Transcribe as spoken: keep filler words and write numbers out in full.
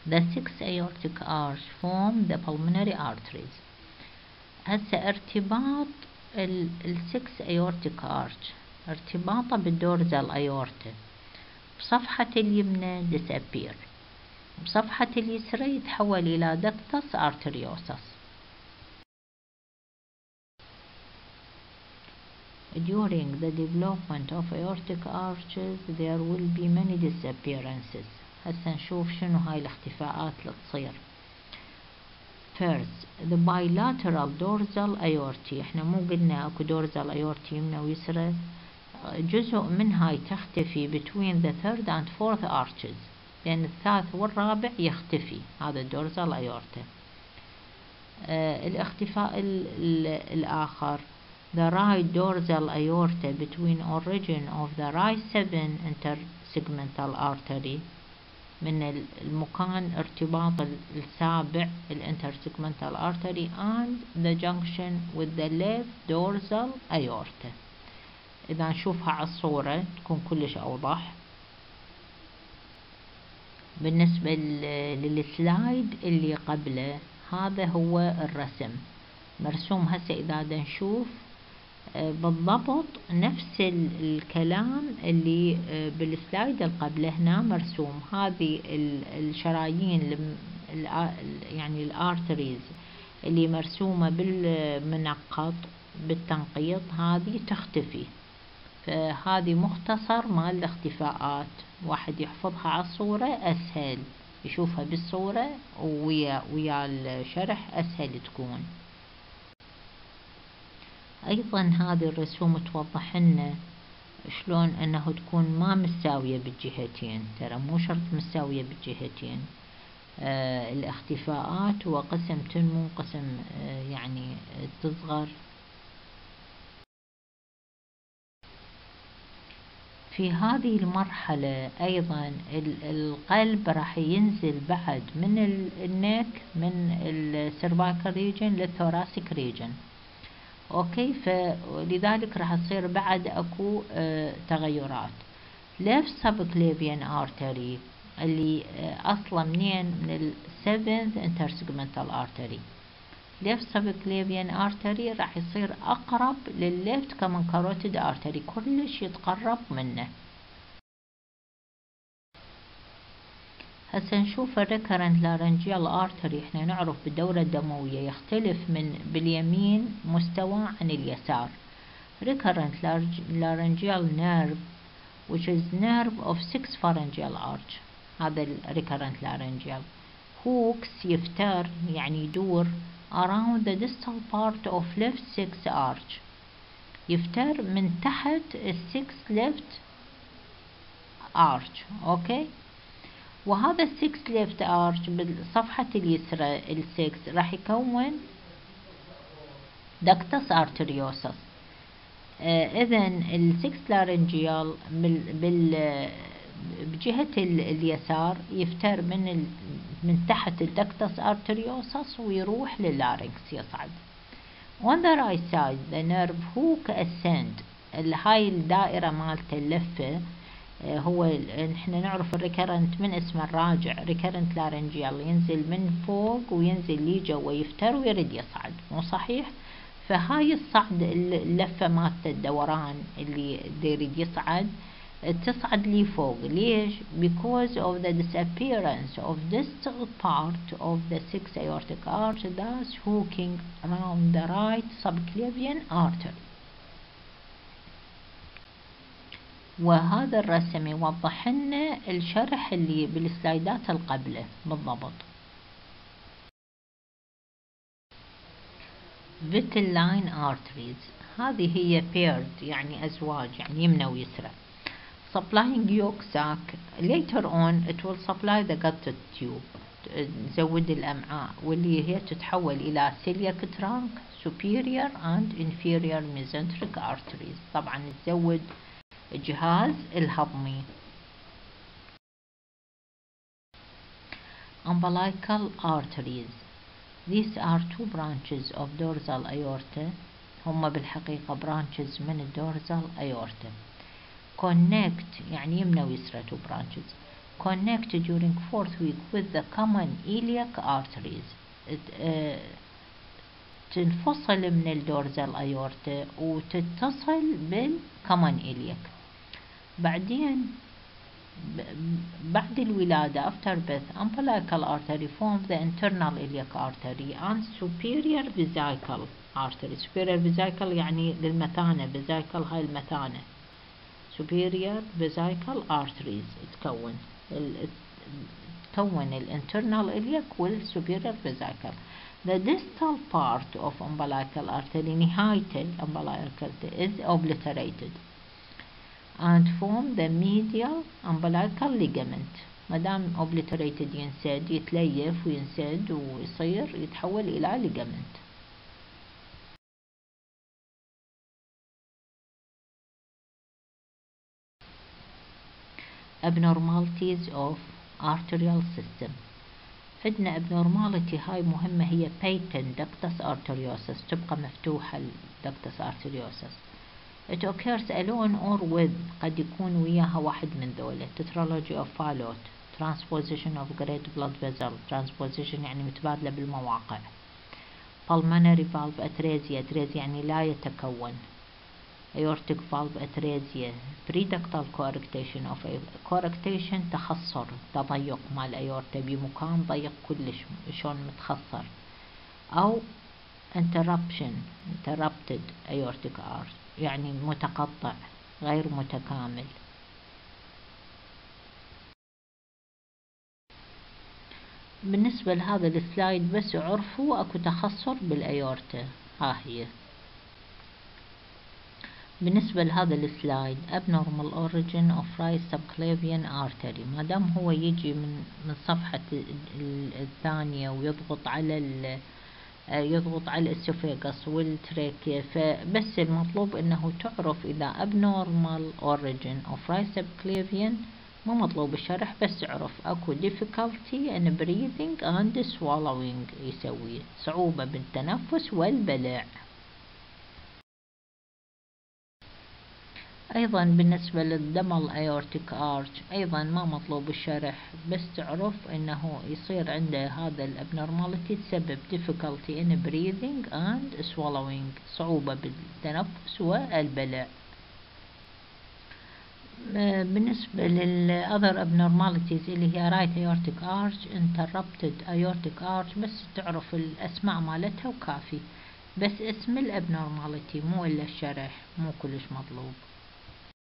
The six aortic arch form the pulmonary arteries. هسه ارتباط ال six aortic arch ارتباطه بالدورزال aorta بصفحة اليمنى disappear، بصفحة اليسرى يتحول إلى ductus arteriosus. During the development of aortic arches there will be many disappearances. هسه نشوف شنو هاي الاختفاءات اللي تصير. First, the bilateral dorsal aorta. احنا مو قلنا اكو dorsal aorta يمنى ويسرى، جزء منها تختفي between the third and fourth arches، لأن الثالث والرابع يختفي، هذا dorsal aorta. آه الاختفاء ال ال الآخر the right dorsal aorta between origin of the right seven intersegmental artery، من المكان ارتباط السابع intersegmental artery and the junction with the left dorsal aorta. إذا نشوفها على الصورة تكون كلش أوضح. بالنسبة للسلايد اللي قبله هذا هو الرسم مرسوم. هسه إذا دا نشوف بالضبط نفس الكلام اللي بالسلايد اللي قبله هنا مرسوم. هذه الشرايين يعني الارتريز اللي مرسومة بالمنقط بالتنقيط هذه تختفي، فهذه مختصر مال الاختفاءات. واحد يحفظها على الصورة أسهل، يشوفها بالصورة ويا ويا الشرح أسهل تكون. أيضا هذه الرسوم توضح لنا شلون أنه تكون ما مستوية بالجهتين، ترى مو شرط مستوية بالجهتين. آه الاختفاءات وقسم تنمو قسم آه يعني تصغر. في هذه المرحلة أيضا القلب راح ينزل بعد من النك من السيرفايكال ريجن للثوراسيك ريجن. اوكي، فلذلك راح تصير بعد اكو اه تغيرات. left subclavian artery اللي اه اصلا منين من السيفنث intersegmental artery. left subclavian artery راح يصير اقرب للليفت كمان carotid artery، كلش يتقرب منه. هسه نشوف الريكرنت لارنجيال ارتري. احنا نعرف بالدورة الدموية يختلف من باليمين مستوى عن اليسار. recurrent laryngeal nerve which is nerve of six pharyngeal arch، هذا recurrent laryngeal hooks يفتر يعني يدور around the distal part of left six arch، يفتر من تحت ال six left arch. اوكي، وهذا السكس left arch بالصفحة اليسرى السكس راح يكون ductus arteriosus. آه إذن السكس لارنجيال بال بجهة اليسار يفتر من ال من تحت الدكتس arteriosus ويروح لللارنكس يصعد. on the right side the nerve hook ascend، هاي الدائرة مالته اللفة هو نحن نعرف الريكرنت من اسم الراجع ريكرنت لارنجيال، ينزل من فوق وينزل لي جوا يفتر ويرد يصعد، مو صحيح؟ فهاي الصعد اللفة مالت الدوران اللي يريد يصعد تصعد لي فوق. ليش؟ because of the disappearance of distal part of the six aortic arch thus hooking around the right subclavian artery. وهذا الرسم يوضح لنا الشرح اللي بالسلايدات القبله بالضبط. vitelline arteries هذه هي paired يعني أزواج يعني يمنى ويسرى supplying yolk sac. later on it will supply the gut tube تزود الأمعاء واللي هي تتحول إلى celiac trunk superior and inferior mesenteric arteries، طبعا تزود الجهاز الهضمي. umbilical arteries these are two branches of dorsal aorta، هم بالحقيقة branches من الدورزال aorta. connect يعني يمنى ويسرى two branches connect during fourth week with the common iliac arteries. اه تنفصل من الدورزال أيورتا وتتصل بالكومن إلياك. بعدين بعد الولادة after birth umbilical artery form the internal iliac artery and superior vesical artery. superior vesical يعني للمثانة، vesical هاي المثانة. superior vesical arteries تكون ال تكون ال internal iliac وال superior vesical. The distal part of umbilical artery نهاية ال umbilical artery is obliterated and form the medial umbilical ligament. مادام obliterated ينسد، يتليف وينسد ويصير يتحول إلى ligament. abnormalities of arterial system. عندنا abnormality هاي مهمة هي patent ductus arteriosus، تبقى مفتوحة ال ductus arteriosus. It occurs alone or with، قد يكون وياها واحد من ذولا. tetralogy of Fallot، transposition of great blood vessel، transposition يعني متبادلة بالمواقع. pulmonary valve atresia، atresia يعني لا يتكون. aortic valve atresia، preductal coarctation of coarctation تخصر، تضيق مال aorta بمكان ضيق كلش شون متخصر. أو interruption interrupted aortic arch يعني متقطع غير متكامل. بالنسبة لهذا السلايد بس عرفوا اكو تخصر بالايورتا. ها هي بالنسبة لهذا السلايد abnormal origin of right subclavian artery. ما دام هو يجي من من صفحة الثانية ويضغط على يضغط على الاسوفيغاس والتراكية، فبس المطلوب انه تعرف اذا abnormal origin of right subclavian، مو مطلوب الشرح بس اعرف اكو difficulty in breathing and swallowing، يسوي صعوبة بالتنفس والبلع. ايضا بالنسبة للدبل aortic arch ايضا ما مطلوب الشرح بس تعرف انه يصير عنده هذا الابنورماليتي تسبب difficulty in breathing and swallowing، صعوبة بالتنفس والبلع. بالنسبة لل other abnormalities اللي هي right aortic arch interrupted aortic arch بس تعرف الاسماء مالتها وكافي، بس اسم الابنورماليتي مو الا الشرح، مو كلش مطلوب.